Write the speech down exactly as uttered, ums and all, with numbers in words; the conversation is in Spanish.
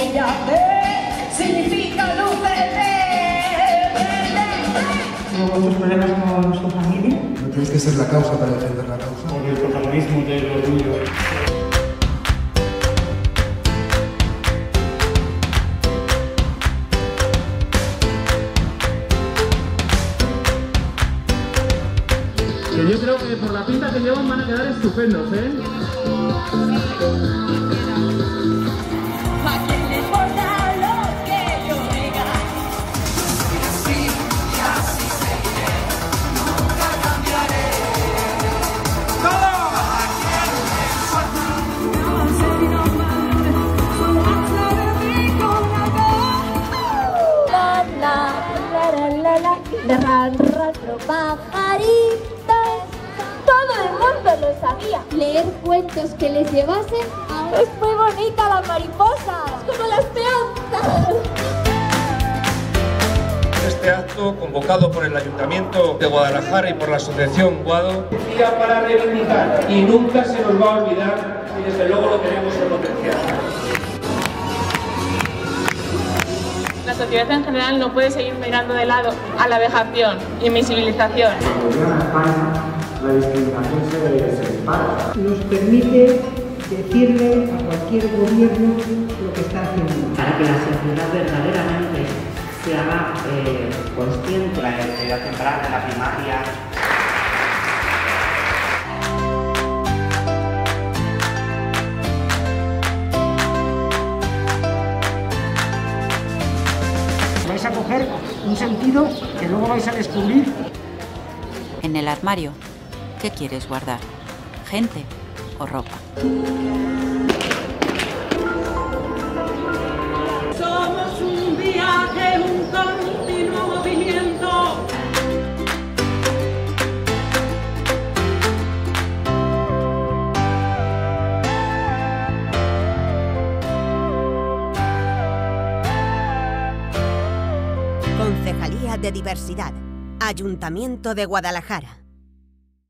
botella de significa luz verde. ¿Tengo muchos problemas con su familia? ¿No tienes que ser la causa para defender la causa? Por el protagonismo del orgullo. Que yo creo que por la pinta que llevan van a quedar estupendos, ¿eh? ¿A quién le importa lo que yo diga? Y así, y así seguiré, nunca cambiaré. ¡Todo! ¿A quién le importa? Los pajaritos, todo el mundo lo sabía. Leer cuentos que les llevasen. Es muy bonita la mariposa, es como la esperanza. Este acto, convocado por el Ayuntamiento de Guadalajara y por la Asociación Guado, un día para reivindicar y nunca se nos va a olvidar y desde luego lo tenemos en potencial. La sociedad en general no puede seguir mirando de lado a la vejación y invisibilización. Cuando llega a España, la discriminación se, se dispara. Nos permite decirle a cualquier gobierno lo que está haciendo. Para que la sociedad verdaderamente se haga eh, consciente. La identidad temprana en la primaria. Vais a coger un sentido que luego vais a descubrir. En el armario, ¿qué quieres guardar? ¿Gente o ropa? Somos un viaje, un continuo movimiento. Concejalía de Diversidad, Ayuntamiento de Guadalajara.